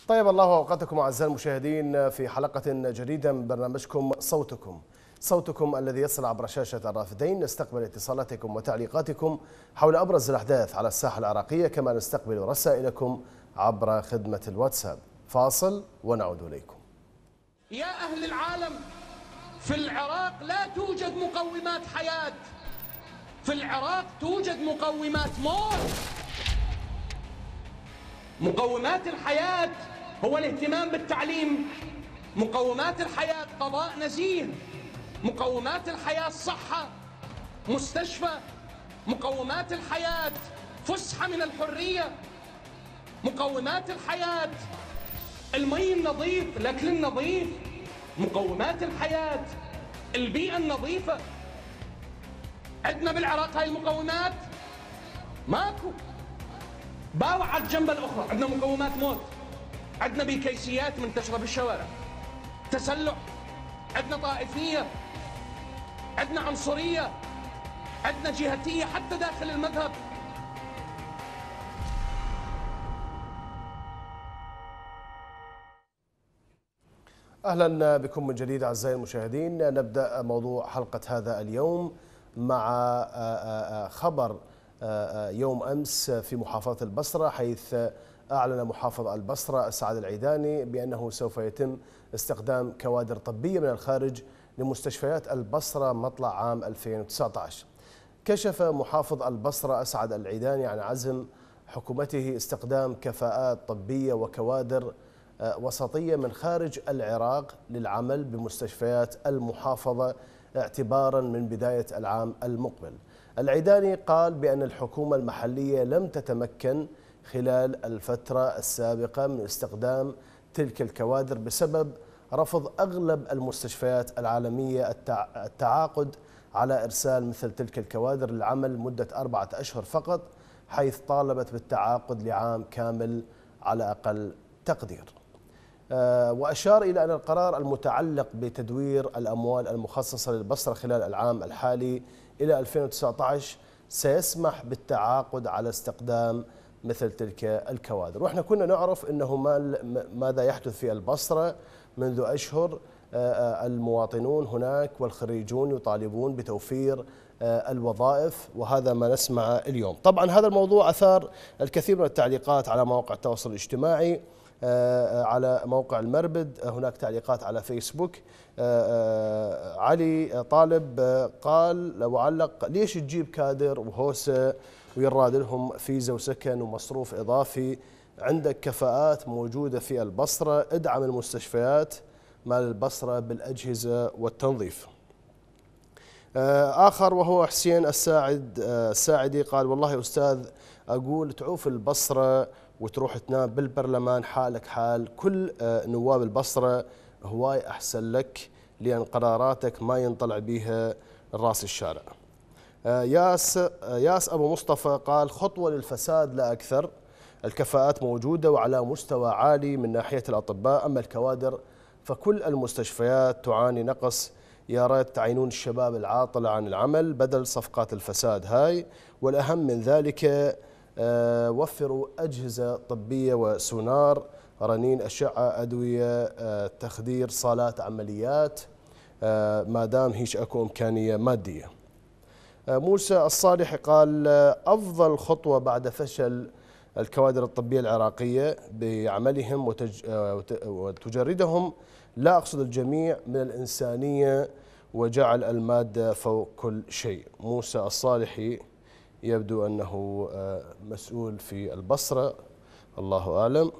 طيب الله أوقاتكم أعزائي المشاهدين في حلقة جديدة من برنامجكم صوتكم الذي يصل عبر شاشة الرافدين. نستقبل اتصالاتكم وتعليقاتكم حول أبرز الأحداث على الساحة العراقية، كما نستقبل رسائلكم عبر خدمة الواتساب. فاصل ونعود إليكم. يا أهل العالم، في العراق لا توجد مقومات حياة، في العراق توجد مقومات موت. مقومات الحياة هو الاهتمام بالتعليم، مقومات الحياة قضاء نزيه، مقومات الحياة صحة، مستشفى، مقومات الحياة فسحة من الحرية، مقومات الحياة المي النظيف، الأكل النظيف، مقومات الحياة البيئة النظيفة. عندنا بالعراق هاي المقومات ماكو. باوع على الجنبة الأخرى عندنا مقومات موت، عندنا بيكيسيات منتشرة بالشوارع، تسلح، عندنا طائفية، عندنا عنصرية، عندنا جهتية حتى داخل المذهب. أهلا بكم من جديد أعزائي المشاهدين. نبدأ موضوع حلقة هذا اليوم مع خبر يوم أمس في محافظة البصرة، حيث أعلن محافظ البصرة أسعد العيداني بأنه سوف يتم استخدام كوادر طبية من الخارج لمستشفيات البصرة مطلع عام 2019. كشف محافظ البصرة أسعد العيداني عن عزم حكومته استخدام كفاءات طبية وكوادر وسطية من خارج العراق للعمل بمستشفيات المحافظة اعتبارا من بداية العام المقبل. العيداني قال بأن الحكومة المحلية لم تتمكن خلال الفترة السابقة من استخدام تلك الكوادر بسبب رفض أغلب المستشفيات العالمية التعاقد على إرسال مثل تلك الكوادر للعمل مدة 4 أشهر فقط، حيث طالبت بالتعاقد لعام كامل على أقل تقدير. وأشار إلى أن القرار المتعلق بتدوير الأموال المخصصة للبصرة خلال العام الحالي إلى 2019 سيسمح بالتعاقد على استخدام مثل تلك الكوادر. وإحنا كنا نعرف أنه ماذا يحدث في البصرة منذ أشهر. المواطنون هناك والخريجون يطالبون بتوفير الوظائف، وهذا ما نسمع اليوم. طبعا هذا الموضوع أثار الكثير من التعليقات على مواقع التواصل الاجتماعي، على موقع المربد، هناك تعليقات على فيسبوك. علي طالب قال وعلق: ليش تجيب كادر وهوسة ويراد لهم فيزا وسكن ومصروف إضافي؟ عندك كفاءات موجودة في البصرة، ادعم المستشفيات مال البصرة بالأجهزة والتنظيف. آخر وهو حسين الساعدي قال: والله يا أستاذ أقول تعوف البصرة وتروح تنام بالبرلمان حالك حال كل نواب البصرة، هواي أحسن لك لأن قراراتك ما ينطلع بيها راس الشارع. ياس أبو مصطفى قال: خطوة للفساد لا أكثر، الكفاءات موجودة وعلى مستوى عالي من ناحية الأطباء، أما الكوادر فكل المستشفيات تعاني نقص، يا ريت تعينون الشباب العاطلة عن العمل بدل صفقات الفساد هاي، والأهم من ذلك وفروا أجهزة طبية وسونار، رنين أشعة، أدوية، تخدير، صالات عمليات، ما دام هيش أكو إمكانية مادية. موسى الصالح قال: أفضل خطوة بعد فشل الكوادر الطبية العراقية بعملهم وتجردهم، لا أقصد الجميع، من الإنسانية وجعل المادة فوق كل شيء. موسى الصالحي يبدو أنه مسؤول في البصرة، الله أعلم.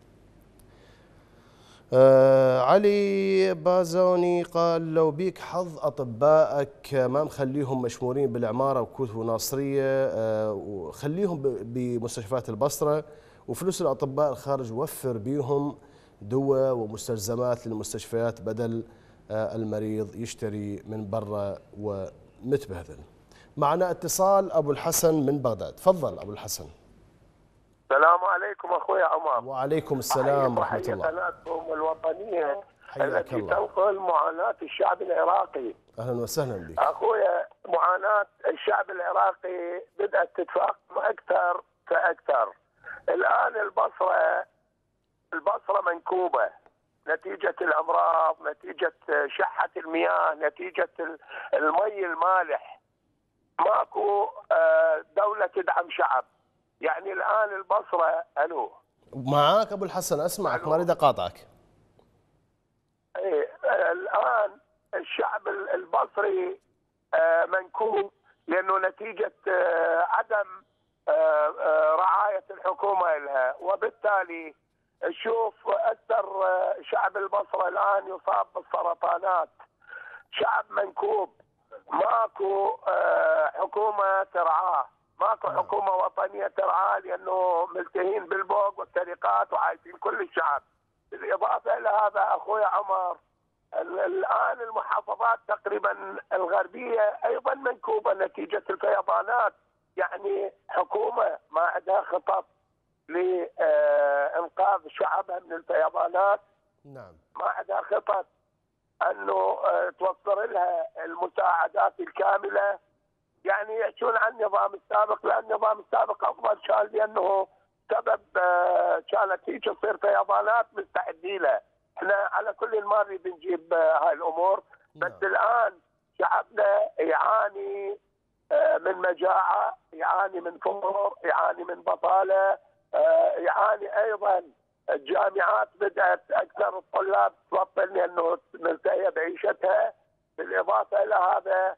علي بازوني قال: لو بيك حظ أطبائك ما مخليهم مشمورين بالعمارة وكوت وناصرية، وخليهم بمستشفيات البصرة، وفلوس الأطباء الخارج وفر بيهم دواء ومستلزمات للمستشفيات بدل المريض يشتري من برا ومتبهذل. معنا اتصال أبو الحسن من بغداد. تفضل أبو الحسن. السلام عليكم أخوي عمر. وعليكم السلام ورحمة الله. قناتكم الوطنية التي الله. تنقل معاناة الشعب العراقي. أهلا وسهلا بك أخوي. معاناة الشعب العراقي بدأت تتفاقم أكثر فأكثر. الآن البصرة البصره منكوبه نتيجه الامراض، نتيجه شحه المياه، نتيجه المي المالح. ماكو دوله تدعم شعب. يعني الان البصره الو معاك ابو الحسن، اسمعك ما اريد اقاطعك. إيه، الان الشعب البصري منكوب لانه نتيجه عدم رعايه الحكومه لها، وبالتالي شوف اكثر شعب البصره الان يصاب بالسرطانات. شعب منكوب، ماكو حكومه ترعاه، ماكو حكومه وطنيه ترعاه لانه ملتهين بالبوق والسرقات وعايشين كل الشعب. بالاضافه الى هذا اخوي عمر، الان المحافظات تقريبا الغربيه ايضا منكوبه نتيجه الفيضانات. يعني حكومه ما عندها خطط لانقاذ شعبها من الفيضانات. نعم. ما عندها خطط انه توفر لها المساعدات الكامله. يعني يحكون عن النظام السابق، لان النظام السابق افضل كان لانه سبب كانت هيك تصير فيضانات مستعدين لها. احنا على كل ما نريد نجيب هاي الامور، بس الان شعبنا يعاني من مجاعه، يعاني من فقر، يعاني من بطاله، يعاني ايضا الجامعات بدات اكثر الطلاب تبطل لانه ملتهيه بعيشتها. بالاضافه الى هذا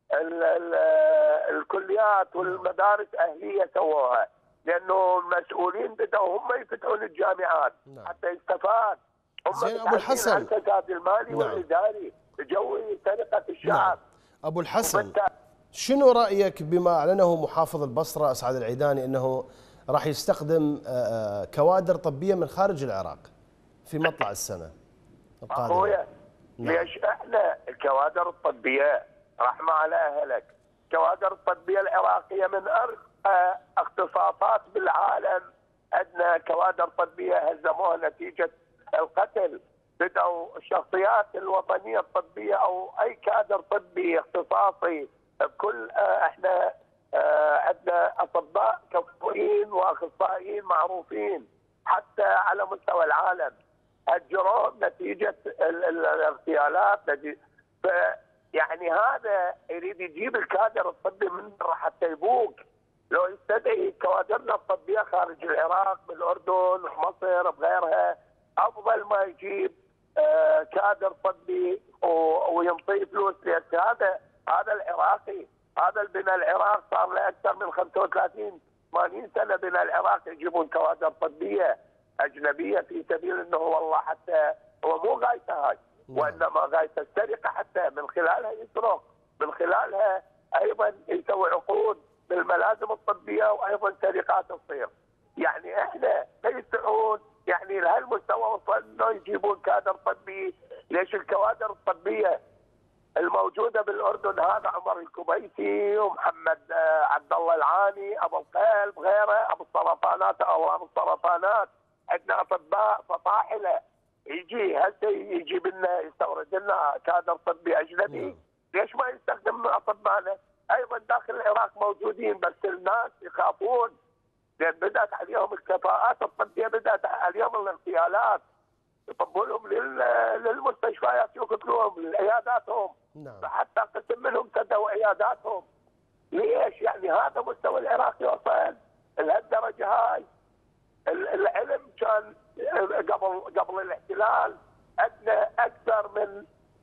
الكليات والمدارس اهليه سووها لانه المسؤولين بداوا هم يفتحون الجامعات حتى يستفاد. هم زين ابو الحسن، الفساد المالي والاداري يجوي سرقه الشعب. ابو الحسن، شنو رايك بما اعلنه محافظ البصره اسعد العيداني انه راح يستخدم كوادر طبيه من خارج العراق في مطلع السنه القادمه؟ اخويا ليش احنا الكوادر الطبيه رحمه على اهلك، الكوادر الطبيه العراقيه من ارقى اختصاصات بالعالم. عندنا كوادر طبيه هزموها نتيجه القتل. بدأوا الشخصيات الوطنيه الطبيه او اي كادر طبي اختصاصي بكل احنا عندنا اطباء كفؤين واخصائيين معروفين حتى على مستوى العالم. هجروهم نتيجه الاغتيالات. يعني هذا يريد يجيب الكادر الطبي من برا حتى يبوق. لو يستدعي كوادرنا الطبيه خارج العراق بالاردن بمصر بغيرها، افضل ما يجيب كادر طبي وينطيه فلوس. هذا العراقي، هذا البناء العراق صار له اكثر من 35 80 سنه بناء العراق يجيبون كوادر طبيه اجنبيه في سبيل انه والله حتى هو مو غايته هاي، وانما غايته السرقه حتى من خلالها يسرق، من خلالها ايضا يسوي عقود بالملازم الطبيه وايضا سرقات تصير. يعني احنا يستطيعون يعني لهالمستوى وصلنا يجيبون كادر طبي. ليش الكوادر الطبيه الموجوده بالاردن هذا عمر الكبيسي ومحمد عبد الله العاني ابو القلب غيره ابو السرطانات او ابو السرطانات، عندنا اطباء فطاحله. يجي هسه يجيب لنا يستورد لنا كادر طبي اجنبي. ليش ما يستخدم اطبائنا؟ ايضا داخل العراق موجودين بس الناس يخافون لان بدات عليهم الكفاءات الطبيه، بدات عليهم الاغتيالات. يطبوا لهم للمستشفيات، يقتلوهم لعياداتهم. فحتى قسم منهم سدوا عياداتهم. ليش؟ يعني هذا مستوى العراق يوصل لهالدرجه هاي. العلم كان قبل الاحتلال عندنا اكثر من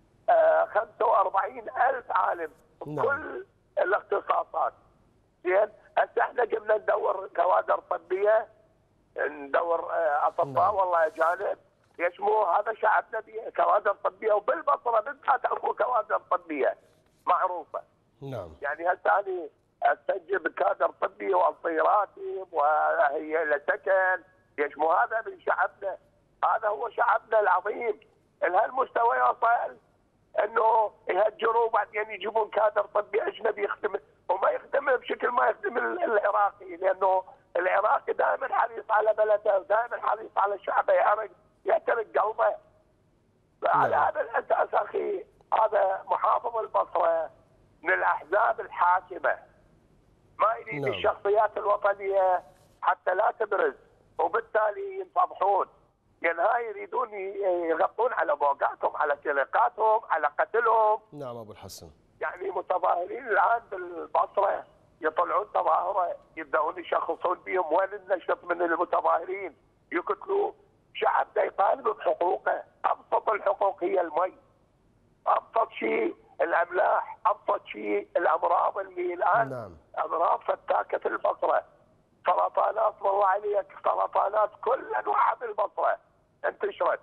45,000 عالم بكل الاختصاصات. زين هسه احنا قمنا ندور كوادر طبيه، ندور اطباء والله اجانب. ليش مو هذا شعبنا به كوادر طبيه، وبالبصره بالذات اكو كوادر طبيه معروفه. نعم. يعني هسه انا استجيب كادر طبي واعطي راتب وهي له سكن. ليش مو هذا من شعبنا؟ هذا هو شعبنا العظيم. لهالمستوى يوصل انه يهجروا بعدين يجيبون كادر طبي اجنبي يخدم، وما يخدم بشكل ما يخدم العراقي، لانه العراقي دائما حريص على بلده ودائما حريص على شعبه، يحترق قلبه. على هذا الاساس اخي هذا محافظ البصره من الاحزاب الحاكمه ما يريد الشخصيات الوطنيه حتى لا تبرز، وبالتالي ينفضحون. يعني هاي يريدون يغطون على بوقاتهم، على سرقاتهم، على قتلهم. نعم أبو الحسن. يعني متظاهرين الآن بالبصرة يطلعون تظاهرة يبدأون يشخصون بهم، وين النشط من المتظاهرين؟ يقتلوا شعب دا يطالب بحقوقه. أبسط الحقوق هي المي، أبسط شيء الأملاح، أبسط شيء الأمراض اللي الآن نعم. أمراض فتاكة في البصرة، سرطانات والله عليك، سرطانات كل أنواع بالبصرة انتشرت.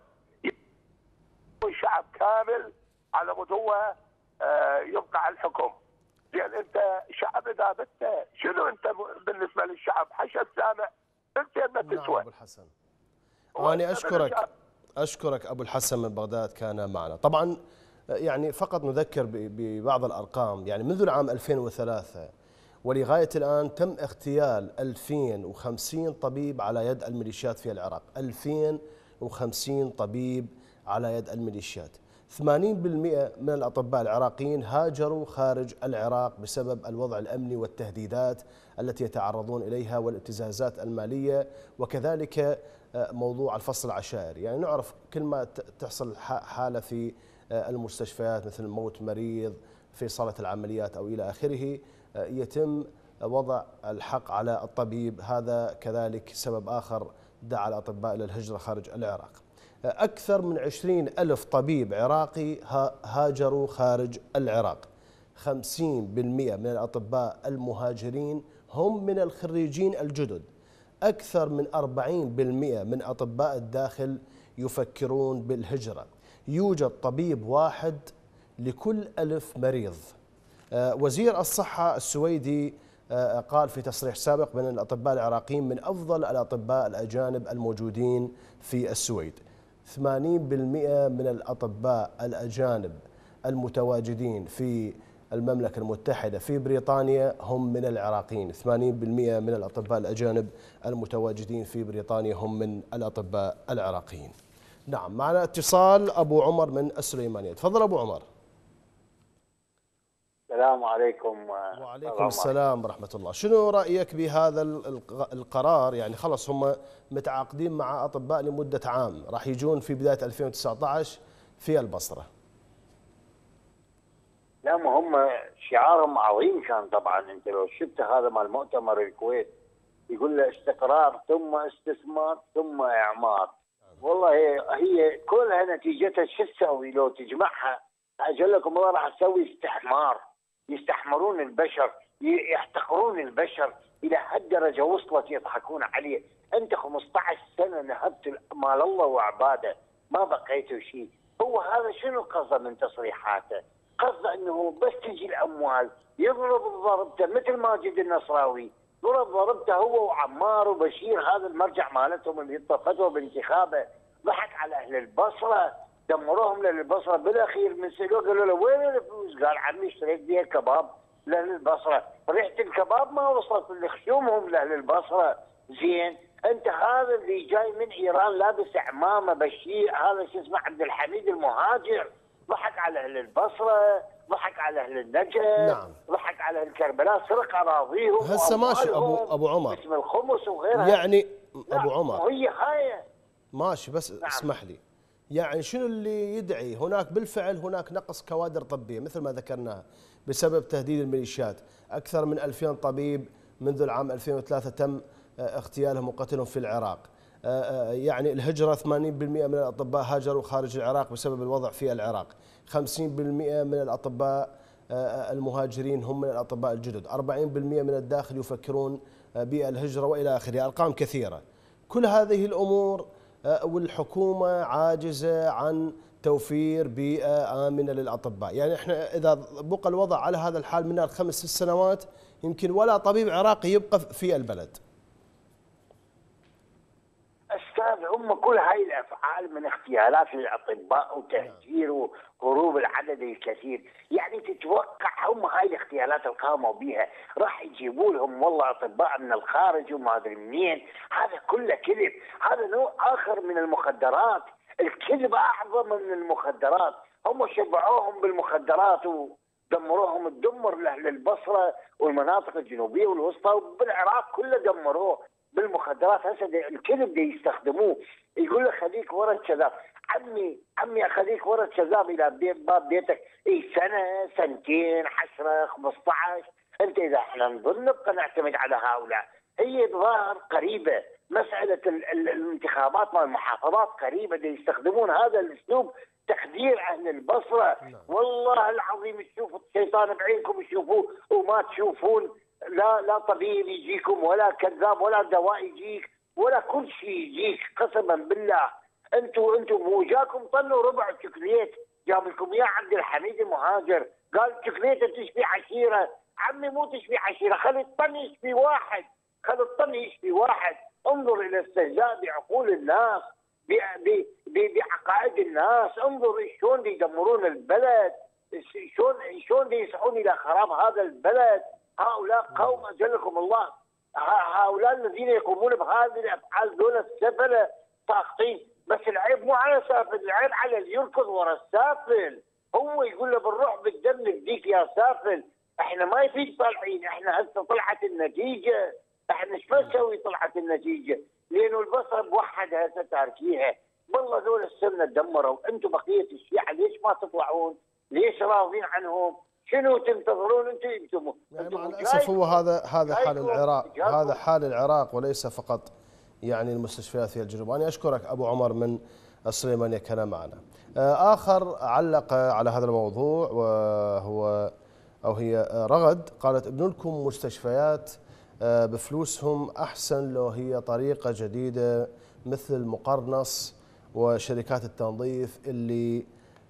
شعب كامل على مود هو يبقى على الحكم. يعني انت شعب اذا بت شنو انت بالنسبه للشعب؟ حشد سامع انت ما تسوى. نعم ابو الحسن. انا اشكرك ابو الحسن من بغداد كان معنا. طبعا يعني فقط نذكر ببعض الارقام. يعني منذ العام 2003 ولغايه الان تم اغتيال 2050 طبيب على يد الميليشيات في العراق. 2050 طبيب على يد الميليشيات. 80% من الأطباء العراقيين هاجروا خارج العراق بسبب الوضع الأمني والتهديدات التي يتعرضون إليها والابتزازات المالية، وكذلك موضوع الفصل العشائري. يعني نعرف كل ما تحصل حالة في المستشفيات مثل موت مريض في صالة العمليات أو إلى آخره يتم وضع الحق على الطبيب. هذا كذلك سبب آخر دعا الأطباء إلى الهجرة خارج العراق. أكثر من 20,000 طبيب عراقي هاجروا خارج العراق. 50% من الأطباء المهاجرين هم من الخريجين الجدد. أكثر من 40% من أطباء الداخل يفكرون بالهجرة. يوجد طبيب واحد لكل 1000 مريض. وزير الصحة السويدي قال في تصريح سابق بأن الأطباء العراقيين من أفضل الأطباء الأجانب الموجودين في السويد. 80% من الأطباء الأجانب المتواجدين في المملكة المتحدة في بريطانيا هم من العراقيين. 80% من الأطباء الأجانب المتواجدين في بريطانيا هم من الأطباء العراقيين. نعم، معنا اتصال أبو عمر من السليمانية. تفضل أبو عمر. السلام عليكم. وعليكم السلام ورحمة الله. شنو رأيك بهذا القرار؟ يعني خلص هم متعاقدين مع أطباء لمدة عام، راح يجون في بداية 2019 في البصرة. لا، ما هم شعارهم عظيم كان طبعا. انت لو شفت هذا مال مؤتمر الكويت يقول له استقرار ثم استثمار ثم اعمار. والله هي كلها نتيجتها شو تسوي لو تجمعها؟ اجل لكم الله راح تسوي استحمار. يستحمرون البشر، يحتقرون البشر الى هالدرجه وصلت يضحكون عليه. انت 15 سنه نهبت مال الله وعباده ما بقيتوا شيء. هو هذا شنو قصده من تصريحاته؟ قصده انه بس تجي الاموال يضرب ضربته مثل ماجد النصراوي ضربته هو وعمار وبشير، هذا المرجع مالتهم اللي فتوى بانتخابه. ضحك على اهل البصره، دمروهم لاهل البصره. بالاخير من سالوه قالوا له وين الفلوس؟ قال عمي اشتريت بيها كباب لاهل البصره. ريحه الكباب ما وصلت لخشومهم لاهل البصره. زين، انت هذا اللي جاي من ايران لابس عمامه بشير، هذا شو اسمه عبد الحميد المهاجر، ضحك على اهل البصره، ضحك على اهل النجف. نعم. ضحك على اهل كربلاء، سرق اراضيهم. هسه ماشي ابو عمر باسم الخمس وغيرها. يعني ابو عمر وهي هاي ماشي، بس نعم. اسمح لي، يعني شنو اللي يدعي؟ هناك بالفعل هناك نقص كوادر طبية مثل ما ذكرناها بسبب تهديد الميليشيات. أكثر من 2000 طبيب منذ العام 2003 تم اغتيالهم وقتلهم في العراق. يعني الهجرة 80% من الأطباء هاجروا خارج العراق بسبب الوضع في العراق. 50% من الأطباء المهاجرين هم من الأطباء الجدد. 40% من الداخل يفكرون بالهجرة وإلى آخره. أرقام كثيرة. كل هذه الأمور والحكومة عاجزة عن توفير بيئة آمنة للأطباء. يعني احنا إذا بقى الوضع على هذا الحال من 5 سنوات يمكن ولا طبيب عراقي يبقى في البلد. أستاذ، هم كل هاي الأفعال من اغتيالات للأطباء وتهجير وهروب العدد الكثير. يعني تتوقع هم هاي الاغتيالات اللي قاموا بها راح يجيبوا لهم والله أطباء من الخارج وما أدري منين؟ هذا كله كذب. هذا نوع آخر من المخدرات. الكذب أعظم من المخدرات. هم شبعوهم بالمخدرات ودمروهم الدمر لأهل البصرة والمناطق الجنوبية والوسطى وبالعراق كله دمروه بالمخدرات. هسه الكذب دي يستخدموه. يقول لك اخليك ورا الشباب. عمي اخليك ورا الشباب الى باب بيتك سنه سنتين 10 15. انت اذا احنا نظل نبقى نعتمد على هؤلاء. هي ظاهر قريبه، مساله الانتخابات مال المحافظات قريبه، يستخدمون هذا الاسلوب تخدير اهل البصره. والله العظيم تشوفوا الشيطان بعينكم تشوفوه وما تشوفون. لا طبيب يجيكم ولا كذاب ولا دواء يجيك ولا كل شيء يجيك، قسما بالله. انتم مو جاكم طلوا ربع شوكليت جاب لكم اياه عبد الحميد المهاجر، قال شوكليته تشفي عشيره. عمي مو تشفي عشيره، خلي الطن يشفي واحد، خلي الطن يشفي واحد. انظر الى استهزاء بعقول الناس، بعقائد الناس، انظر شلون يدمرون البلد، شلون يسعون الى خراب هذا البلد. هؤلاء قوم اجلكم الله، هؤلاء الذين يقومون بهذه الافعال دون السفله ساقطين. بس العيب مو على سافل، العيب على اللي يركض ورا السافل. هو يقول له بالروح بالدم نفديك يا سافل. احنا ما يفيد طالعين، احنا هسه طلعت النتيجه. احنا ايش نسوي طلعت النتيجه؟ لانه البصره موحده هسه تاركيها. والله ذول السنه تدمروا، انتم بقيه الشيعه ليش ما تطلعون؟ ليش راضين عنهم؟ شنو تنتظرون انتم؟ يعني مع الاسف هو هذا حال العراق، هذا حال العراق وليس فقط يعني المستشفيات في الجنوب. انا اشكرك ابو عمر من السليمانيه كان معنا. اخر علق على هذا الموضوع هي رغد، قالت ابنوا لكم مستشفيات بفلوسهم احسن لو هي طريقه جديده مثل المقرنص وشركات التنظيف اللي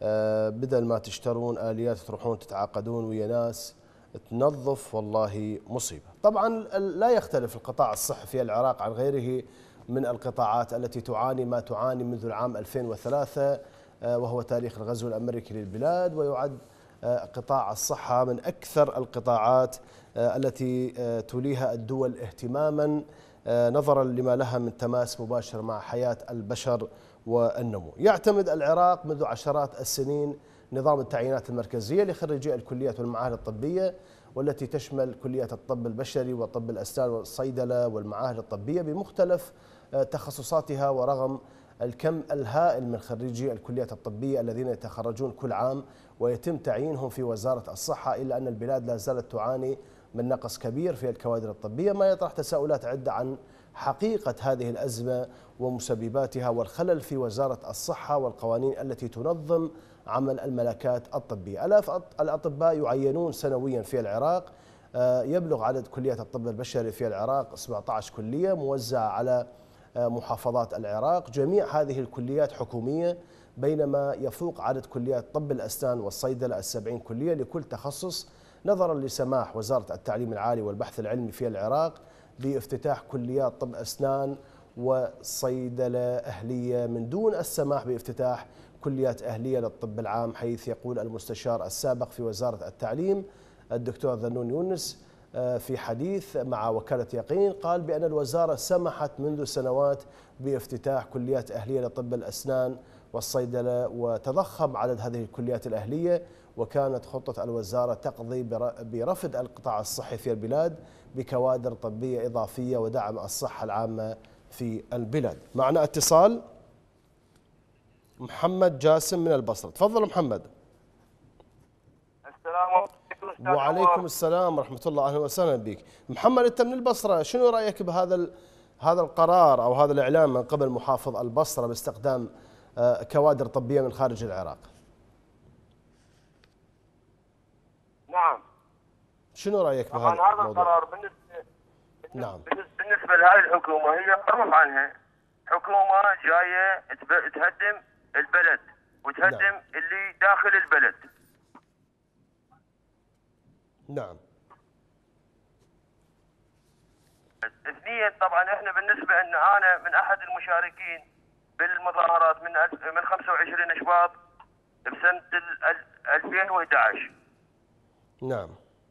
بدل ما تشترون آليات تروحون تتعاقدون ويا ناس تنظف. والله مصيبة. طبعا لا يختلف القطاع الصحي في العراق عن غيره من القطاعات التي تعاني ما تعاني منذ العام 2003 وهو تاريخ الغزو الأمريكي للبلاد، ويعد قطاع الصحة من أكثر القطاعات التي توليها الدول اهتماما نظرا لما لها من تماس مباشر مع حياة البشر والنمو. يعتمد العراق منذ عشرات السنين نظام التعيينات المركزية لخريجي الكليات والمعاهد الطبية، والتي تشمل كليات الطب البشري وطب الأسنان والصيدلة والمعاهد الطبية بمختلف تخصصاتها. ورغم الكم الهائل من خريجي الكليات الطبية الذين يتخرجون كل عام ويتم تعيينهم في وزارة الصحة، إلا أن البلاد لا زالت تعاني من نقص كبير في الكوادر الطبية، ما يطرح تساؤلات عدة عن حقيقة هذه الأزمة ومسبباتها والخلل في وزارة الصحة والقوانين التي تنظم عمل الملكات الطبية. آلاف الأطباء يعينون سنويا في العراق، يبلغ عدد كليات الطب البشري في العراق 17 كلية موزعة على محافظات العراق. جميع هذه الكليات حكومية، بينما يفوق عدد كليات طب الأسنان والصيدلة 70 كلية لكل تخصص، نظرا لسماح وزارة التعليم العالي والبحث العلمي في العراق بافتتاح كليات طب أسنان وصيدلة أهلية من دون السماح بافتتاح كليات أهلية للطب العام، حيث يقول المستشار السابق في وزارة التعليم الدكتور ذنون يونس في حديث مع وكالة يقين، قال بأن الوزارة سمحت منذ سنوات بافتتاح كليات أهلية لطب الأسنان والصيدلة، وتضخم عدد هذه الكليات الأهلية، وكانت خطة الوزارة تقضي برفد القطاع الصحي في البلاد بكوادر طبية إضافية ودعم الصحة العامة في البلاد. معنا اتصال محمد جاسم من البصرة. تفضل محمد. السلام عليكم. وعليكم السلام ورحمة الله، أهلا وسهلا بك. محمد، أنت من البصرة، شنو رأيك هذا القرار أو هذا الإعلان من قبل محافظ البصرة باستخدام كوادر طبية من خارج العراق؟ نعم. شنو رأيك بهذا طبعا هذا الموضوع؟ القرار بالنسبة لهذه الحكومة هي معروف عنها حكومة جاية تهدم البلد وتهدم اللي داخل البلد. نعم. اثنيا طبعا احنا بالنسبة ان انا من احد المشاركين بالمظاهرات من 25 شباط بسنة 2011. نعم.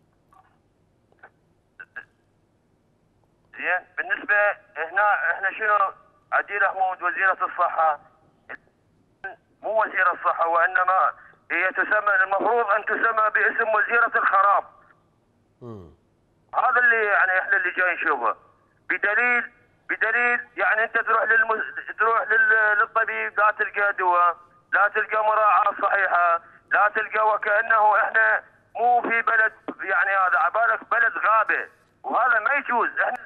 زين، بالنسبة هنا احنا شنو عديل حمود وزيرة الصحة، مو وزيرة الصحة وانما هي المفروض ان تسمى باسم وزيرة هذا اللي يعني احنا اللي جاي نشوفه، بدليل يعني انت تروح للطبيب لا تلقى دواء، لا تلقى مراعاة صحيحة، لا تلقى، وكأنه احنا مو في بلد يعني هذا عبالك بلد غابة، وهذا ما يجوز.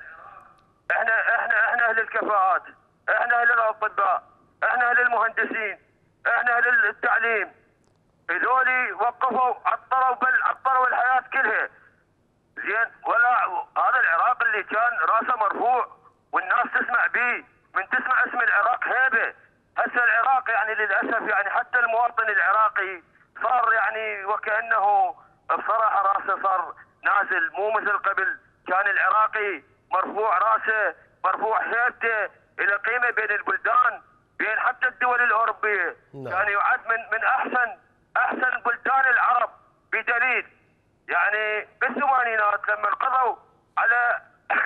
احنا اهل الكفاءات، احنا اهل الاطباء، احنا اهل المهندسين، احنا اهل التعليم. هذولي وقفوا عطروا الحياة كلها. زين، ولا هذا العراق اللي كان راسه مرفوع والناس تسمع به، من تسمع اسم العراق هيبه. هسه العراق يعني للاسف يعني حتى المواطن العراقي صار يعني وكانه بصراحه راسه صار نازل، مو مثل قبل. كان العراقي مرفوع راسه، مرفوع هيبته، الى قيمه بين البلدان، بين حتى الدول الاوروبيه. كان يعد من احسن بلدان العرب، بدليل يعني بالثمانينات لما قضوا على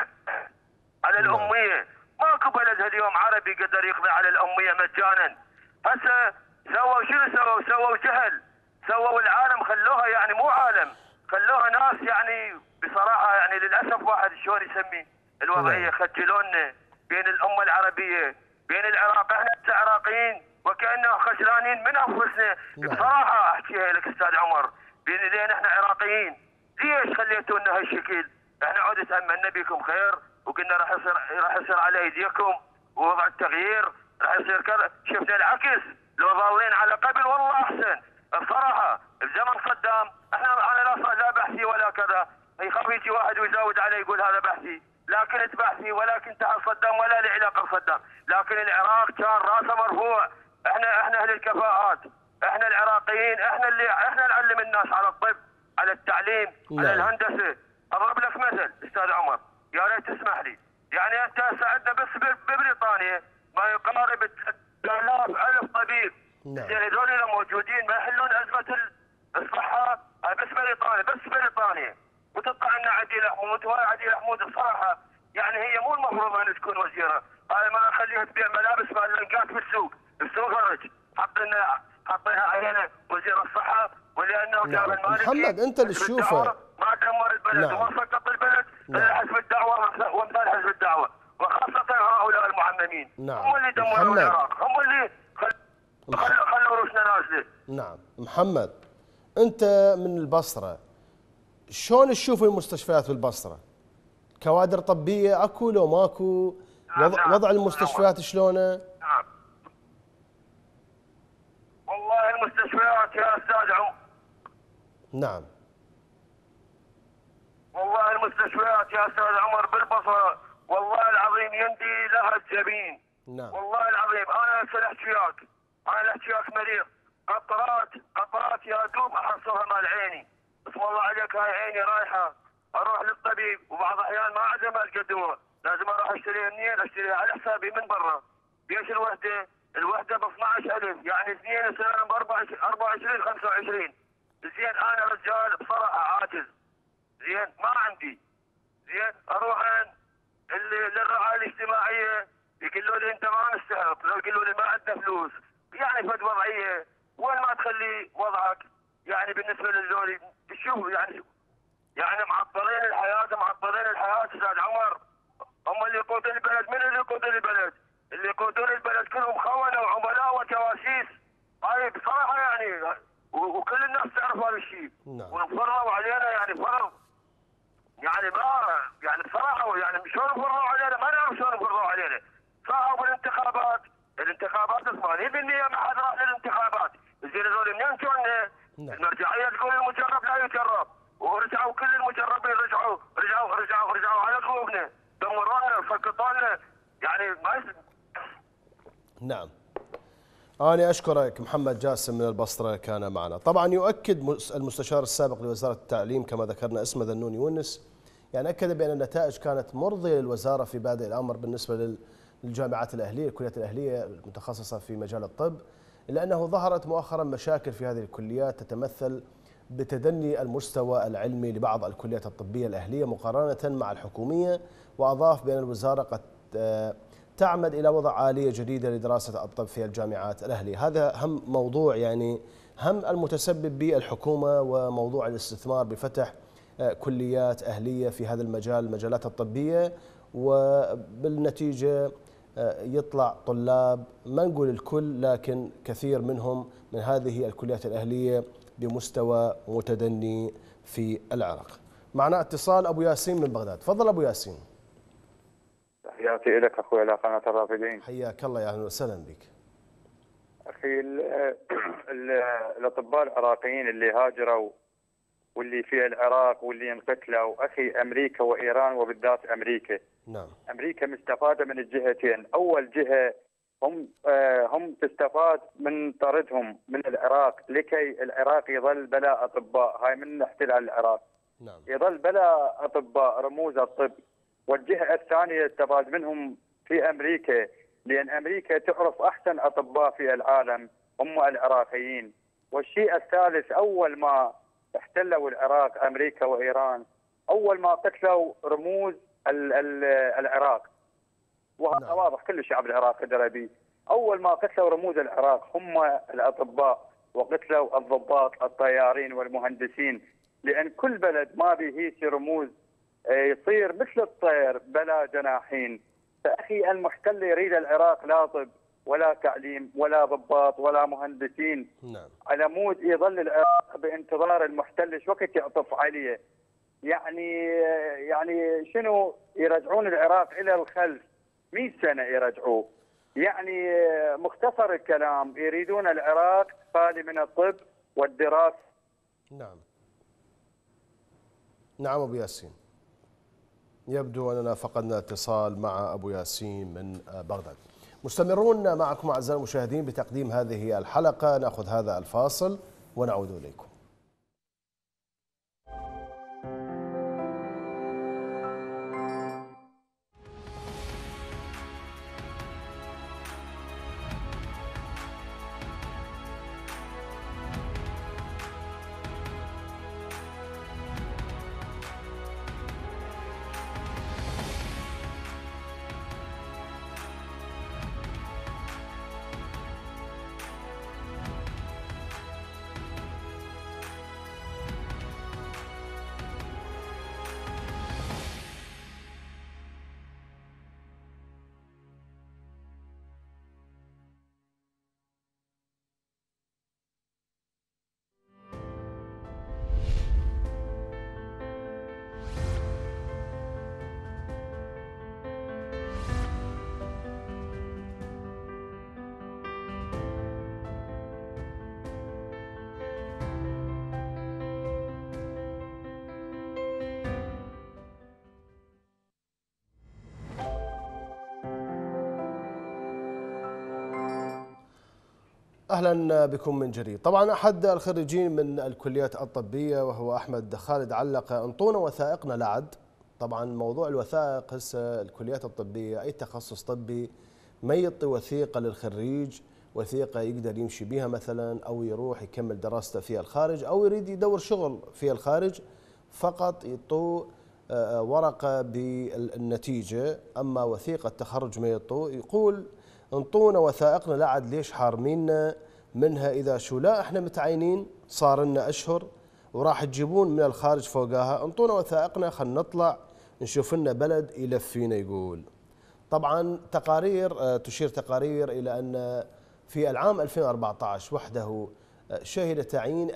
الاميه، ماكو بلد اليوم عربي قدر يقضي على الاميه مجانا. هسه سووا شنو؟ سووا جهل، سووا العالم خلوها يعني مو عالم، خلوها ناس يعني بصراحه يعني للاسف واحد شلون يسمي الوضعيه. خجلونا بين الامه العربيه، بين العراق. احنا عراقيين وكاننا خجلانين من انفسنا. بصراحه احكيها لك استاذ عمر، لان احنا عراقيين، ليش خليتونا هالشكل؟ احنا عود تاملنا بكم خير وقلنا راح يصير على ايديكم ووضع التغيير راح يصير كذا. شفنا العكس، لو ظالين على قبل والله احسن. بصراحه بزمن صدام انا لا بحثي ولا كذا، يخاف يجي واحد ويزود عليه يقول هذا بحثي، لا كنت بحثي ولا كنت على صدام ولا لي علاقه بصدام. لكن العراق كان راسه مرفوع. احنا اهل الكفاءات، احنا العراقيين، احنا نعلم الناس على الطب، على التعليم، على الهندسه. اضرب لك مثل استاذ عمر، يا ريت تسمح لي. يعني انت ساعدنا بس ببريطانيا ما يقارب 3000 طبيب. يعني هذول لو موجودين ما يحلون ازمه الصحه. بس بريطانيا. وتطلع لنا عديل حمود، وهاي عديل حمود بصراحه يعني هي مو المفروض ان تكون وزيره. هاي ما اخليها تبيع ملابس باللنقات بالسوق خرج. حطينا علينا وزير الصحه، ولانه جاب المالكي محمد انت اللي تشوفه ما دمر البلد وما سقط البلد الا حزب الدعوه وامثال حزب الدعوه، وخاصه هؤلاء المعممين. هم اللي دمروا العراق، هم اللي خلوا روسنا نازله. نعم محمد، انت من البصره، شلون تشوف المستشفيات في البصره؟ كوادر طبيه اكو لو ماكو؟ وضع المستشفيات شلونه؟ نعم والله المستشفيات يا استاذ عمر. نعم والله المستشفيات يا استاذ عمر بالبصره والله العظيم يندي لها الجبين. نعم والله العظيم انا هسه احكي وياك مريض، قطرات يا دوب احصلها مال عيني. اسم الله عليك، هاي عيني رايحه اروح للطبيب وبعض الاحيان ما عاد ما القى دواء، لازم اروح اشتريها منين؟ اشتريها على حسابي من برا. ليش الوحده ب 12,000 يعني 2 سنه ب 24 25. زين انا رجال بصراحه عاجز، زين ما عندي، زين اروح للرعايه الاجتماعيه يقولوا لي انت ما مستحق، لو يقولوا لي ما عندنا فلوس. يعني فد وضعيه وين ما تخلي وضعك يعني بالنسبه للذولي تشوف يعني معطلين الحياه استاذ عمر. هم اللي يقودون البلد. من اللي يقودون البلد؟ اللي يقودون البلد كلهم خونه وعملاء وجواسيس. هاي بصراحه يعني وكل الناس تعرف هذا الشيء. وانفرضوا علينا يعني فرض يعني ما يعني بصراحه يعني شلون فرضوا علينا؟ ما نعرف شلون فرضوا علينا. صاروا بالانتخابات 80% ما حد راح للانتخابات. زين هذول منين جونا؟ المرجعيه تقول المجرب لا يجرب، ورجعوا كل المجربين رجعوا على قلوبنا، دمرونا سقطونا يعني ما نعم. أنا أشكرك محمد جاسم من البصرة كان معنا. طبعا يؤكد المستشار السابق لوزارة التعليم كما ذكرنا اسمه ذنون يونس، يعني أكد بأن النتائج كانت مرضية للوزارة في بادئ الأمر بالنسبة للجامعات الأهلية، الكليات الأهلية المتخصصة في مجال الطب، إلا أنه ظهرت مؤخرا مشاكل في هذه الكليات تتمثل بتدني المستوى العلمي لبعض الكليات الطبية الأهلية مقارنة مع الحكومية، وأضاف بأن الوزارة قد تعمد إلى وضع آلية جديدة لدراسة الطب في الجامعات الأهلية. هذا هم موضوع يعني هم المتسبب بالحكومة، وموضوع الاستثمار بفتح كليات أهلية في هذا المجال، المجالات الطبية، وبالنتيجة يطلع طلاب، ما نقول الكل لكن كثير منهم من هذه الكليات الأهلية بمستوى متدني في العراق. معنا اتصال أبو ياسين من بغداد. تفضل أبو ياسين. تحياتي لك أخوي على قناة الرافدين. حياك الله، يا أهلا وسهلا بك. أخي الأطباء العراقيين اللي هاجروا واللي في العراق واللي انقتلوا، أخي أمريكا وإيران وبالذات أمريكا. نعم. أمريكا مستفادة من الجهتين. أول جهة هم تستفاد من طردهم من العراق لكي العراق يظل بلا أطباء. هاي من احتلال العراق. نعم. يظل بلا أطباء رموز الطب. والجهة الثانية استفاد منهم في أمريكا، لأن أمريكا تعرف أحسن أطباء في العالم هم العراقيين. والشيء الثالث، أول ما احتلوا العراق أمريكا وإيران، أول ما قتلوا رموز العراق، وهذا واضح كل الشعب العراقي درى به. أول ما قتلوا رموز العراق هم الأطباء، وقتلوا الضباط الطيارين والمهندسين، لأن كل بلد ما به هيك رموز يصير مثل الطير بلا جناحين. فأخي المحتل يريد العراق لا طب ولا تعليم ولا ضباط ولا مهندسين. نعم. على مود يظل العراق بانتظار المحتل شو وقت يعطف عليه. يعني شنو يرجعون العراق إلى الخلف 100 سنة يرجعوه. يعني مختصر الكلام يريدون العراق خالي من الطب والدراسة. نعم. نعم أبو ياسين. يبدو أننا فقدنا اتصال مع أبو ياسين من بغداد. مستمرون معكم أعزائي المشاهدين بتقديم هذه الحلقة. نأخذ هذا الفاصل ونعود إليكم. أهلا بكم من جديد. طبعا أحد الخريجين من الكليات الطبية وهو أحمد خالد علق: انطونا وثائقنا لعد. طبعا موضوع الوثائق هسه الكليات الطبية أي تخصص طبي ما يعطي وثيقة للخريج، وثيقة يقدر يمشي بها مثلا أو يروح يكمل دراسته في الخارج أو يريد يدور شغل في الخارج، فقط يعطوه ورقة بالنتيجة، أما وثيقة تخرج ما يعطوه. يقول انطونا وثائقنا لعد، ليش حارميننا منها؟ إذا شو لا احنا متعينين صار لنا أشهر وراح تجيبون من الخارج فوقاها، انطونا وثائقنا خلينا نطلع نشوف لنا بلد يلفينا. يقول طبعا تقارير تشير تقارير إلى أن في العام 2014 وحده شهد تعيين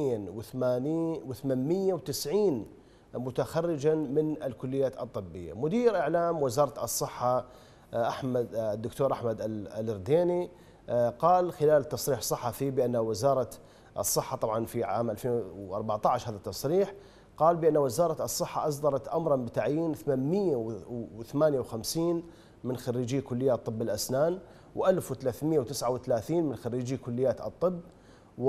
2890 متخرجا من الكليات الطبية. مدير إعلام وزارة الصحة الدكتور أحمد الرديني قال خلال تصريح صحفي بأن وزارة الصحة، طبعا في عام 2014 هذا التصريح، قال بأن وزارة الصحة أصدرت أمرا بتعيين 858 من خريجي كليات طب الأسنان، و1339 من خريجي كليات الطب، و693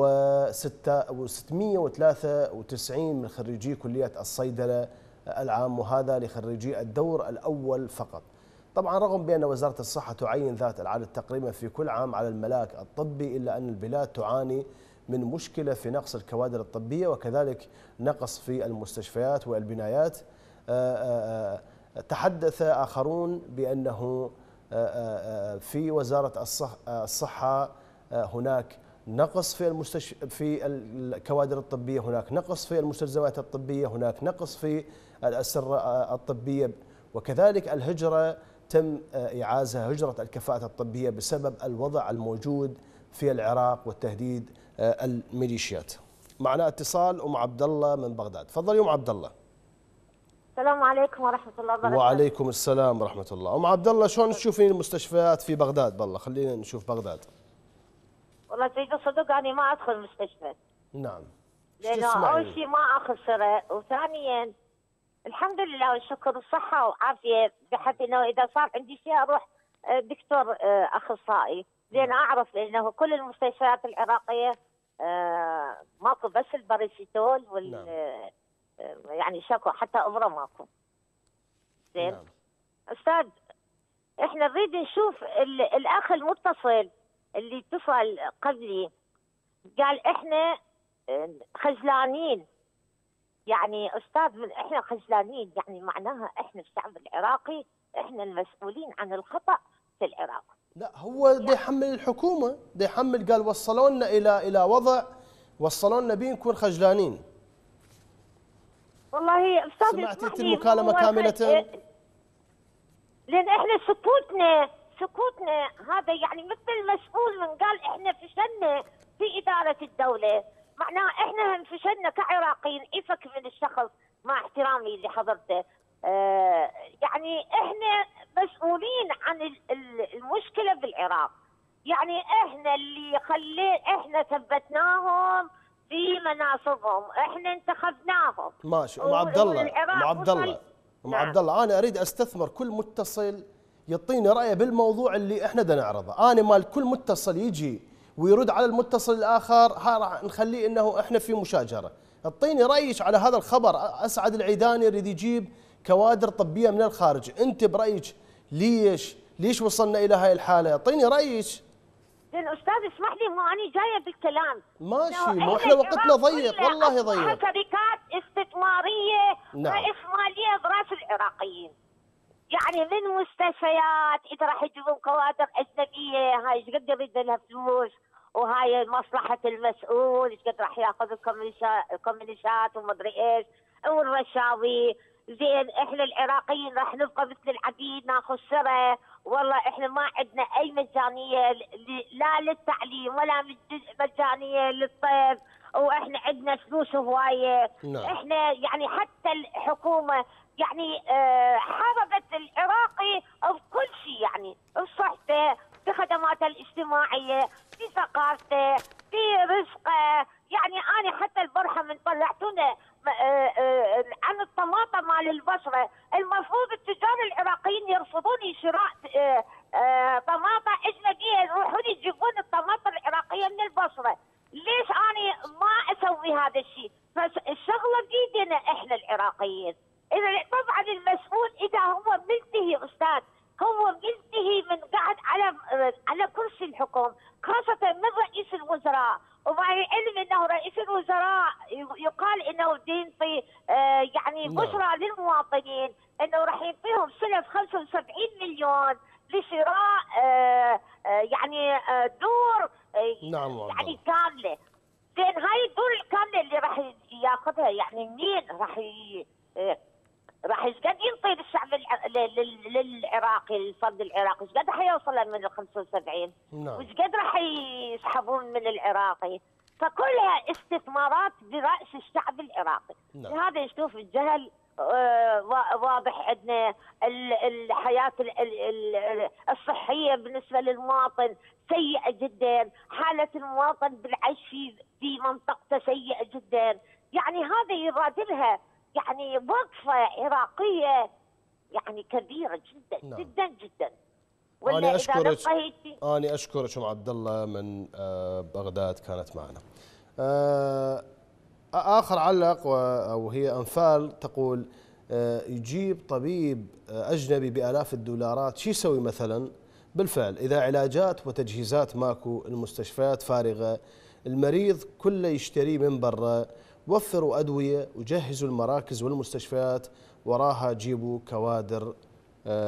من خريجي كليات الصيدلة العام، وهذا لخريجي الدور الأول فقط. طبعا رغم بأن وزارة الصحة تعين ذات العدد تقريبا في كل عام على الملاك الطبي، إلا أن البلاد تعاني من مشكلة في نقص الكوادر الطبية وكذلك نقص في المستشفيات والبنايات. تحدث آخرون بأنه في وزارة الصحة هناك نقص في الكوادر الطبية، هناك نقص في المستلزمات الطبية، هناك نقص في الأسرة الطبية، وكذلك الهجرة تم إعازة هجرة الكفاءة الطبية بسبب الوضع الموجود في العراق والتهديد الميليشيات. معنا اتصال أم عبد الله من بغداد. تفضلي أم عبد الله. السلام عليكم ورحمة الله وبركاته. وعليكم السلام ورحمة الله. أم عبد الله شلون تشوفين المستشفيات في بغداد؟ بالله خلينا نشوف بغداد. والله تريد الصدق أنا ما أدخل مستشفى. نعم. لأنه أول شيء ما أخذ سرة، وثانيا الحمد لله والشكر الصحة وعافية، بحيث إنه إذا صار عندي شيء أروح دكتور أخصائي، لأن أعرف إنه كل المستشفيات العراقية ماكو بس الباراسيتول نعم. يعني شكو حتى أبرة ماكو. زين. نعم. أستاذ إحنا نريد نشوف الأخ المتصل اللي اتصل قبلي قال إحنا خجلانين. يعني أستاذ من إحنا خجلانين يعني معناها إحنا الشعب العراقي إحنا المسؤولين عن الخطأ في العراق. لا هو دا يحمل الحكومة، دا يحمل، قال وصلونا إلى وضع وصلونا بيه نكون خجلانين. والله أستاذ سمعتي المكالمة كاملة؟ لأن إحنا سكوتنا هذا يعني مثل المسؤول من قال إحنا فشلنا في إدارة الدولة، معناه إحنا هم فشلنا كعراقيين. إفك من الشخص مع احترامي لحضرته، يعني إحنا مسؤولين عن المشكلة بالعراق. يعني إحنا اللي إحنا ثبتناهم في مناصبهم، إحنا انتخبناهم. ماشي أم عبد الله. أم عبد الله أنا أريد أستثمر كل متصل يعطيني رأيه بالموضوع اللي إحنا بدنا نعرضه. أنا مال كل متصل يجي ويرد على المتصل الآخر راح نخليه إنه إحنا في مشاجرة. اعطيني رأيك على هذا الخبر. أسعد العيداني يريد يجيب كوادر طبية من الخارج، أنت برأيك ليش وصلنا إلى هاي الحالة؟ اعطيني رأيك. زين أستاذ اسمح لي، ما أنا جاية بالكلام. ماشي، مو إحنا وقتنا ضيق والله ضيق. شركات استثمارية نعم. رأسمالية براس العراقيين. يعني من مستشفيات إذا راح يجيبون كوادر أجنبية، هاي ايش قد يريد لها فلوس، وهاي مصلحة المسؤول ايش قد راح ياخذ الكوميشات ومدري ايش والرشاوي. زين احنا العراقيين راح نبقى مثل العبيد ناخذ سرة. والله احنا ما عندنا اي مجانية لا للتعليم ولا مجانية للطب، واحنا عندنا فلوس هواية. نعم. احنا يعني حتى الحكومة يعني حاربت العراقي بكل شيء، يعني بصحته، في خدماته الاجتماعية، في ثقافته، في رزقه. يعني أنا حتى البارحة من طلعتونا عن الطماطم مال البصرة، المفروض التجار العراقيين يرفضون شراء طماطم أجنبية، يروحون يجيبون الطماطم العراقية من البصرة. ليش أنا ما أسوي هذا الشيء؟ فالشغلة بيدنا إحنا العراقيين. إذا طبعا المسؤول إذا هو ملتهي أستاذ، هو ملتهي من قاعد على كرسي الحكم، خاصة من رئيس الوزراء، ومع العلم أنه رئيس الوزراء يقال أنه ينطي يعني بشرى للمواطنين أنه راح يعطيهم سلف 75 مليون لشراء يعني دور نعم يعني كاملة. زين هاي الدور الكاملة اللي راح ياخذها يعني منين راح ايش قد ينطي للشعب للعراقي، للفرد العراقي ايش قد حيوصل من ال 75؟ نعم. وايش قد راح يسحبون من العراقي؟ فكلها استثمارات براس الشعب العراقي. نعم. هذا نشوف الجهل واضح عندنا، الحياه الصحيه بالنسبه للمواطن سيئه جدا، حاله المواطن بالعيش في منطقته سيئه جدا. يعني هذا يراد لها يعني وقفة عراقية يعني كبيرة جدا. نعم. جدا جدا. أنا أشكرك أم عبد الله من بغداد كانت معنا. آخر علق أو هي أنفال تقول يجيب طبيب أجنبي بآلاف الدولارات، شو يسوي مثلا؟ بالفعل إذا علاجات وتجهيزات ماكو، المستشفيات فارغة، المريض كله يشتري من برا، وفروا أدوية وجهزوا المراكز والمستشفيات، وراها جيبوا كوادر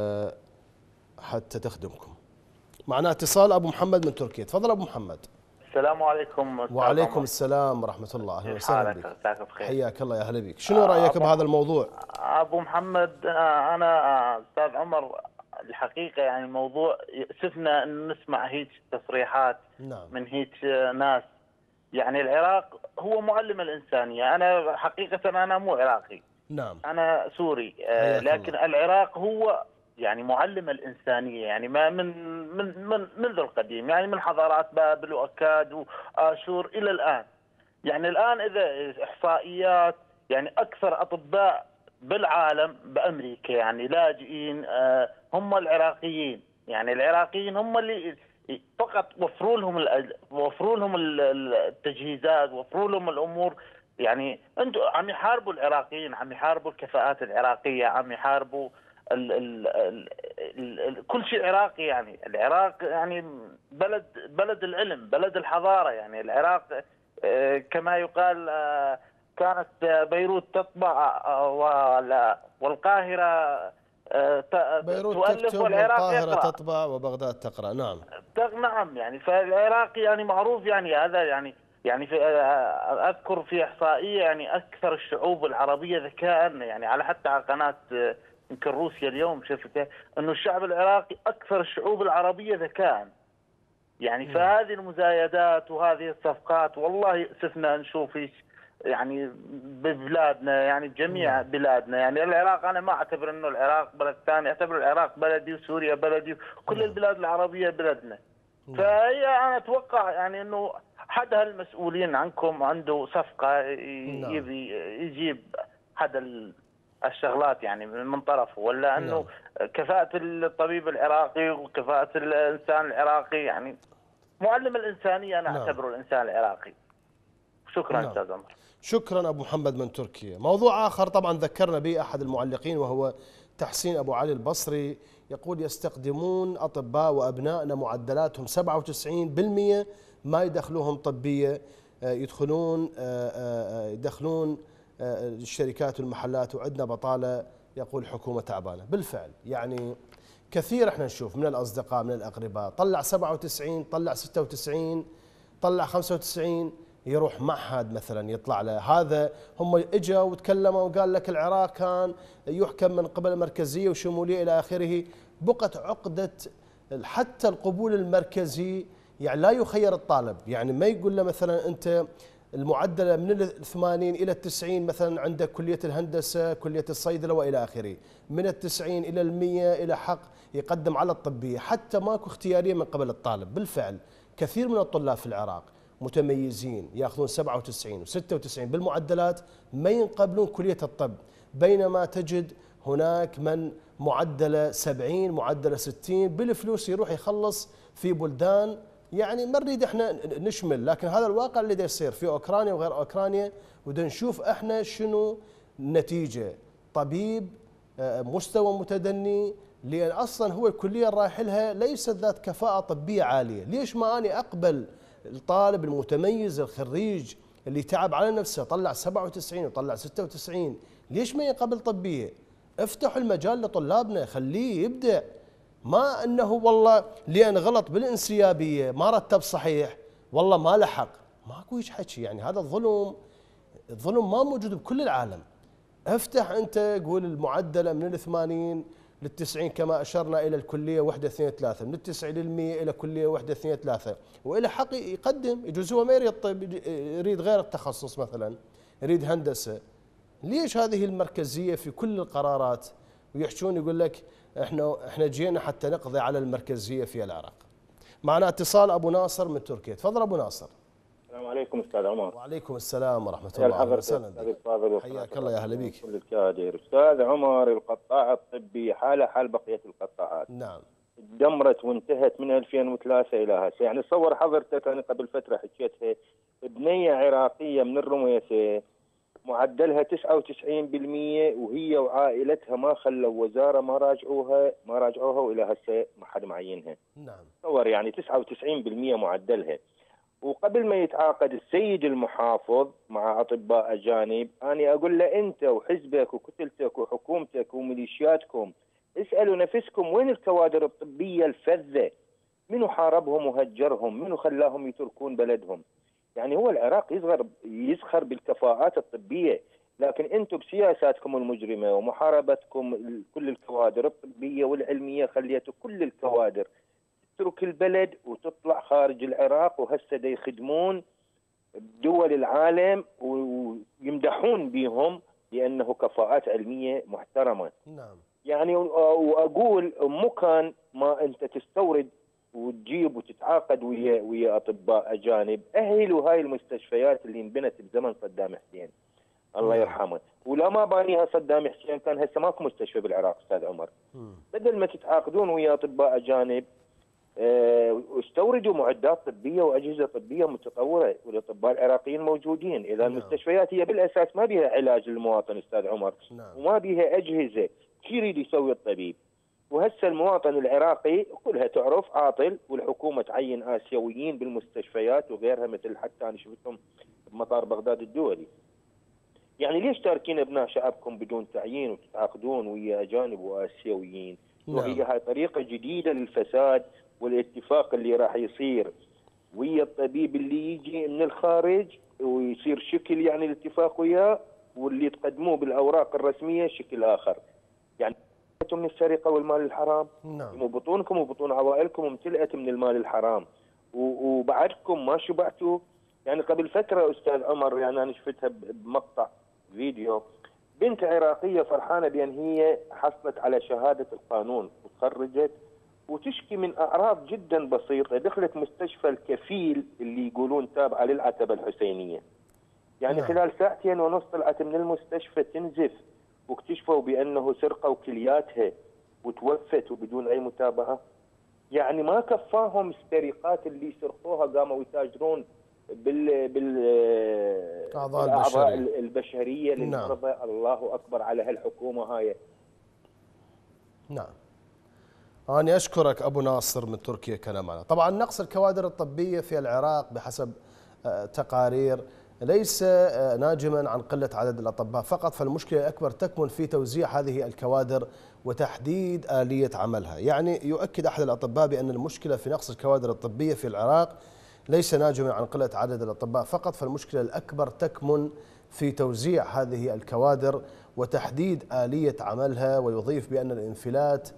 حتى تخدمكم. معنا اتصال أبو محمد من تركيا. تفضل أبو محمد. السلام عليكم. وعليكم السلام ورحمة الله. أهلا وسهلا بك. مساك بخير. حياك الله، يا أهلا بك. شنو رأيك بهذا الموضوع؟ أبو محمد، أنا أستاذ عمر، الحقيقة يعني الموضوع يؤسفنا أن نسمع هيك تصريحات من هيك ناس. يعني العراق هو معلم الإنسانية. أنا حقيقة أنا مو عراقي، نعم، أنا سوري، لكن العراق هو يعني معلم الإنسانية، يعني ما منذ القديم، يعني من حضارات بابل وأكاد وآشور إلى الآن. يعني الآن إذا إحصائيات، يعني أكثر أطباء بالعالم بأمريكا يعني لاجئين هم العراقيين. يعني العراقيين هم اللي فقط وفروا لهم التجهيزات، وفروا لهم الأمور. يعني انتم عم يحاربوا العراقيين، عم يحاربوا الكفاءات العراقية، عم يحاربوا كل شيء عراقي. يعني العراق يعني بلد العلم، بلد الحضارة. يعني العراق كما يقال كانت بيروت تطبع والقاهرة بيروت تؤلف تكتب والعراق والقاهرة تطبع وبغداد تقرأ. نعم نعم. يعني فالعراق يعني معروف، يعني هذا يعني في أذكر في إحصائية يعني أكثر الشعوب العربية ذكاء، يعني على حتى على قناة يمكن روسيا اليوم شفت انه الشعب العراقي اكثر الشعوب العربيه ذكاء. يعني فهذه المزايدات وهذه الصفقات والله يؤسفنا نشوف يعني ببلادنا، يعني بجميع بلادنا. يعني العراق انا ما اعتبر انه العراق بلد ثاني، اعتبر العراق بلدي وسوريا بلدي وكل البلاد العربيه بلدنا. فهي انا اتوقع يعني انه حد هالمسؤولين عنكم عنده صفقه يبي يجيب حد الشغلات يعني من طرفه، ولا انه كفاءة الطبيب العراقي وكفاءة الانسان العراقي، يعني معلم الانسانية انا اعتبره الانسان العراقي. شكرا استاذ عمر. شكرا ابو محمد من تركيا. موضوع اخر طبعا ذكرنا به احد المعلقين وهو تحسين ابو علي البصري، يقول يستقدمون اطباء وابنائنا معدلاتهم 97% ما يدخلوهم طبية، يدخلون الشركات والمحلات وعندنا بطالة. يقول حكومة تعبانة. بالفعل يعني كثير احنا نشوف من الأصدقاء من الأقرباء طلع 97 طلع 96 طلع 95 يروح معهد مثلا يطلع له. هذا هم اجوا وتكلموا وقال لك العراق كان يحكم من قبل المركزية وشمولية إلى آخره. بقت عقدة حتى القبول المركزي، يعني لا يخير الطالب. يعني ما يقول له مثلا أنت المعدلة من 80 إلى 90 مثلا عندك كلية الهندسة، كلية الصيدلة وإلى آخره، من 90 إلى 100 إلى حق يقدم على الطبية. حتى ماكو اختيارية من قبل الطالب. بالفعل كثير من الطلاب في العراق متميزين ياخذون 97 و96 بالمعدلات ما ينقبلون كلية الطب، بينما تجد هناك من معدله 70 معدله 60 بالفلوس يروح يخلص في بلدان يعني ما نريد احنا نشمل، لكن هذا الواقع اللي دا يصير في اوكرانيا وغير اوكرانيا. ودا نشوف احنا شنو النتيجه. طبيب مستوى متدني، لان اصلا هو الكليه اللي رايح لها ليست ذات كفاءه طبيه عاليه. ليش ما اني اقبل الطالب المتميز الخريج اللي تعب على نفسه طلع 97 وطلع 96، ليش ما يقبل طبيه؟ افتحوا المجال لطلابنا، خليه يبدع. ما انه والله لان غلط بالانسيابيه ما رتب صحيح والله ما لحق. ماكو هيك حكي، يعني هذا الظلم ما موجود بكل العالم. افتح انت قول المعدله من 80 لل 90 كما اشرنا الى الكليه 1 2 3، من 90 لل 100 الى كليه 1 2 3، والى حق يقدم. يجوز هو ما يريد طب، يريد غير التخصص مثلا، يريد هندسه. ليش هذه المركزيه في كل القرارات؟ ويحشون يقول لك احنا جينا حتى نقضي على المركزيه في العراق. معنا اتصال ابو ناصر من تركيا. تفضل ابو ناصر. السلام عليكم استاذ عمر. وعليكم السلام ورحمه الله. اهلا وسهلا بك. حياك الله، يا اهلا بك. كل الكادر. استاذ عمر، القطاع الطبي حاله حال بقيه القطاعات. نعم. تدمرت وانتهت من 2003 الى هسه. يعني تصور حضرتك انا قبل فتره حكيتها، بنيه عراقيه من الرميسه معدلها 99% وهي وعائلتها ما خلوا وزاره ما راجعوها والى هسه ما حد معينها. نعم. تصور يعني 99% معدلها. وقبل ما يتعاقد السيد المحافظ مع اطباء اجانب، انا اقول له انت وحزبك وكتلتك وحكومتك وميليشياتكم اسالوا نفسكم وين الكوادر الطبيه الفذه؟ منو حاربهم وهجرهم؟ منو خلاهم يتركون بلدهم؟ يعني هو العراق يزخر بالكفاءات الطبية، لكن أنتم بسياساتكم المجرمة ومحاربتكم كل الكوادر الطبية والعلمية خليتوا كل الكوادر تترك البلد وتطلع خارج العراق، وهسه يخدمون دول العالم ويمدحون بهم لأنه كفاءات علمية محترمة. نعم. يعني وأقول مكان ما أنت تستورد وتجيب وتتعاقد ويا أطباء أجانب، أهلوا هاي المستشفيات اللي انبنت بزمن صدام حسين الله يرحمه، ولا ما بانيها صدام حسين كان هسه ماكو مستشفى بالعراق أستاذ عمر. بدل ما تتعاقدون ويا أطباء أجانب واستوردوا معدات طبية وأجهزة طبية متطورة، والأطباء العراقيين موجودين. إذا المستشفيات هي بالأساس ما بيها علاج للمواطن أستاذ عمر، وما بيها أجهزة، شو يريد يسوي الطبيب؟ وهسه المواطن العراقي كلها تعرف عاطل، والحكومة تعين آسيويين بالمستشفيات وغيرها، مثل حتى أنا شفتهم بمطار بغداد الدولي. يعني ليش تاركين أبناء شعبكم بدون تعيين وتتعاقدون ويا أجانب وآسيويين؟ وهي هاي طريقة جديدة للفساد، والاتفاق اللي راح يصير ويا الطبيب اللي يجي من الخارج ويصير شكل يعني الاتفاق وياه، واللي تقدموه بالأوراق الرسمية شكل آخر. يعني من السرقة والمال الحرام. نعم. بطونكم وبطون عوائلكم امتلأت من المال الحرام، وبعدكم ما شبعتوا. يعني قبل فترة أستاذ عمر، يعني أنا شفتها بمقطع فيديو، بنت عراقية فرحانة بأن هي حصلت على شهادة القانون وتخرجت، وتشكي من أعراض جدا بسيطة. دخلت مستشفى الكفيل اللي يقولون تابعة للعتبة الحسينية، يعني خلال 2.5 ساعة طلعت من المستشفى تنزف، واكتشفوا بأنه سرقوا كلياتها وتوفت وبدون أي متابعة. يعني ما كفاهم السرقات اللي سرقوها، قاموا يتاجرون بالأعضاء البشرية للمرضى. نعم. الله أكبر على هالحكومة هاي. نعم. أنا أشكرك أبو ناصر من تركيا كلامنا. طبعا نقص الكوادر الطبية في العراق بحسب تقارير ليس ناجما عن قلة عدد الأطباء فقط، فالمشكلة الأكبر تكمن في توزيع هذه الكوادر وتحديد آلية عملها. يعني يؤكد أحد الأطباء بأن المشكلة في نقص الكوادر الطبية في العراق ليس ناجما عن قلة عدد الأطباء فقط، فالمشكلة الأكبر تكمن في توزيع هذه الكوادر وتحديد آلية عملها. ويضيف بأن الانفلات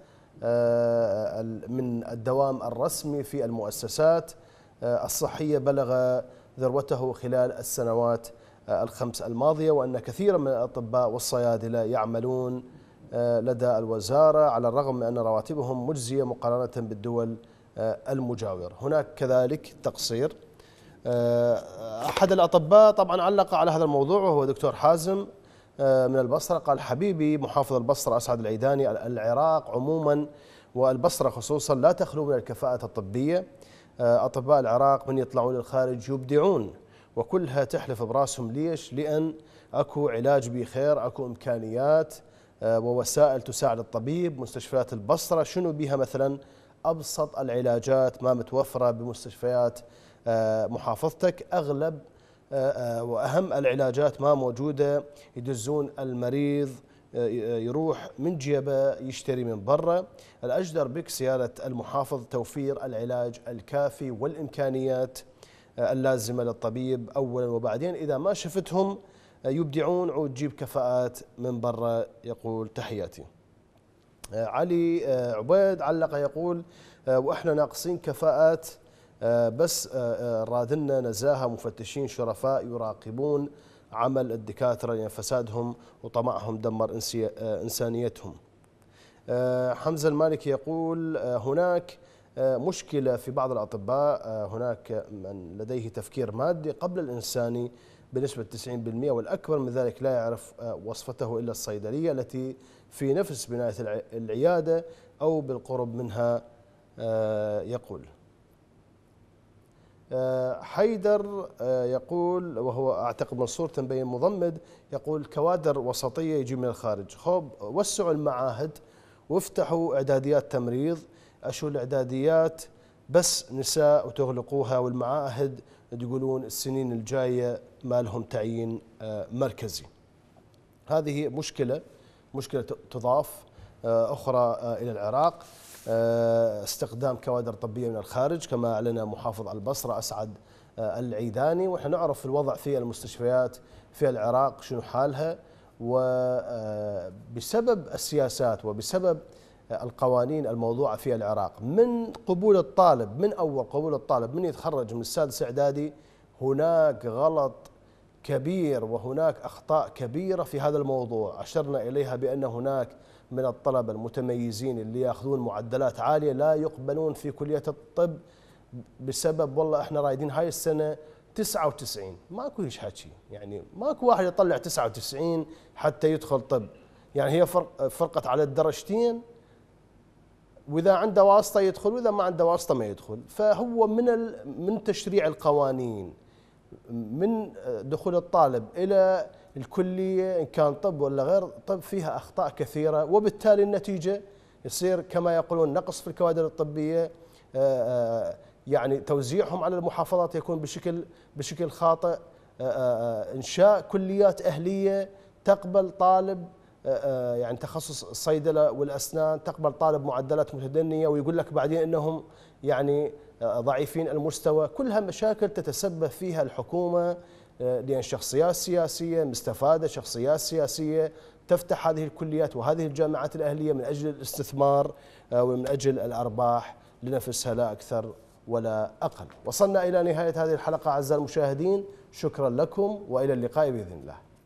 من الدوام الرسمي في المؤسسات الصحية بلغ ذروته خلال السنوات ال5 الماضية، وأن كثيرا من الأطباء والصيادلة يعملون لدى الوزارة على الرغم من أن رواتبهم مجزية مقارنة بالدول المجاورة. هناك كذلك تقصير. أحد الأطباء طبعا علق على هذا الموضوع وهو دكتور حازم من البصرة، قال: حبيبي محافظ البصرة أسعد العيداني، العراق عموما والبصرة خصوصا لا تخلو من الكفاءة الطبية. أطباء العراق من يطلعون للخارج يبدعون وكلها تحلف براسهم. ليش؟ لأن أكو علاج بخير، أكو إمكانيات ووسائل تساعد الطبيب. مستشفيات البصرة شنو بها مثلا؟ أبسط العلاجات ما متوفرة بمستشفيات محافظتك، أغلب وأهم العلاجات ما موجودة. يدزون المريض يروح من جيبه يشتري من برا. الأجدر بك سيادة المحافظ توفير العلاج الكافي والإمكانيات اللازمة للطبيب أولا، وبعدين إذا ما شفتهم يبدعون وتجيب كفاءات من برا. يقول: تحياتي. علي عبيد علق يقول: وإحنا ناقصين كفاءات، بس رادنا نزاهة، مفتشين شرفاء يراقبون عمل الدكاترة لأن فسادهم وطمعهم دمر إنسانيتهم. حمزة المالكي يقول: هناك مشكلة في بعض الأطباء، هناك من لديه تفكير مادي قبل الإنساني بنسبة 90%، والأكبر من ذلك لا يعرف وصفته إلا الصيدلية التي في نفس بناية العيادة أو بالقرب منها. يقول حيدر يقول، وهو أعتقد من صورة مبين مضمد، يقول: كوادر وسطية يجي من الخارج. خب وسعوا المعاهد وافتحوا إعداديات تمريض. أشو الإعداديات بس نساء وتغلقوها، والمعاهد تقولون السنين الجاية ما لهم تعيين مركزي. هذه مشكلة تضاف أخرى إلى العراق. استخدام كوادر طبية من الخارج كما أعلن محافظ البصرة أسعد العيداني. ونحن نعرف الوضع في المستشفيات في العراق شنو حالها، وبسبب السياسات وبسبب القوانين الموضوعة في العراق من قبول الطالب، من أول قبول الطالب من يتخرج من السادس إعدادي هناك غلط كبير وهناك أخطاء كبيرة في هذا الموضوع. أشرنا إليها بأن هناك من الطلبة المتميزين اللي يأخذون معدلات عالية لا يقبلون في كلية الطب بسبب والله احنا رايدين هاي السنة 99. ماكو هيش حكي، يعني ماكو واحد يطلع 99 حتى يدخل طب، يعني هي فرقت على الدرجتين، واذا عنده واسطه يدخل واذا ما عنده واسطه ما يدخل. فهو من تشريع القوانين، من دخول الطالب الى الكليه ان كان طب ولا غير طب فيها اخطاء كثيره، وبالتالي النتيجه يصير كما يقولون نقص في الكوادر الطبيه، يعني توزيعهم على المحافظات يكون بشكل خاطئ، انشاء كليات اهليه تقبل طالب يعني تخصص الصيدله والاسنان تقبل طالب معدلات متدنيه، ويقول لك بعدين انهم يعني ضعيفين المستوى. كلها مشاكل تتسبب فيها الحكومه، لان شخصيات سياسيه مستفاده، شخصيات سياسيه تفتح هذه الكليات وهذه الجامعات الاهليه من اجل الاستثمار ومن اجل الارباح لنفسها لا اكثر ولا اقل. وصلنا الى نهايه هذه الحلقه اعزائي المشاهدين، شكرا لكم والى اللقاء باذن الله.